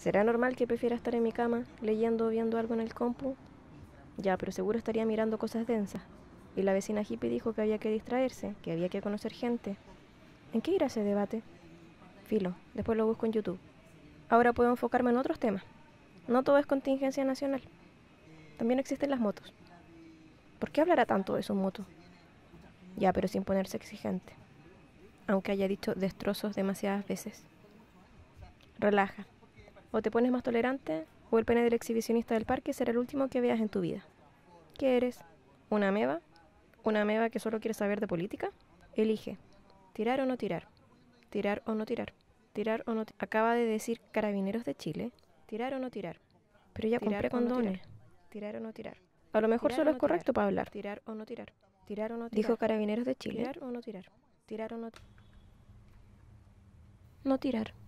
¿Será normal que prefiera estar en mi cama, leyendo o viendo algo en el compu? Ya, pero seguro estaría mirando cosas densas. Y la vecina hippie dijo que había que distraerse, que había que conocer gente. ¿En qué irá ese debate? Filo, después lo busco en YouTube. Ahora puedo enfocarme en otros temas. No todo es contingencia nacional. También existen las motos. ¿Por qué hablará tanto de su moto? Ya, pero sin ponerse exigente. Aunque haya dicho destrozos demasiadas veces. Relaja. O te pones más tolerante, o el pene del exhibicionista del parque será el último que veas en tu vida. ¿Qué eres? ¿Una ameba? ¿Una ameba que solo quiere saber de política? Elige. ¿Tirar o no tirar? ¿Tirar o no tirar? ¿Tirar o no tirar? Acaba de decir Carabineros de Chile. ¿Tirar o no tirar? Pero ya compré condones. ¿Tirar o no tirar? A lo mejor solo es correcto para hablar. ¿Tirar o no tirar? ¿Tirar o no tirar? Dijo Carabineros de Chile. ¿Tirar o no tirar? ¿Tirar o no tirar? No tirar.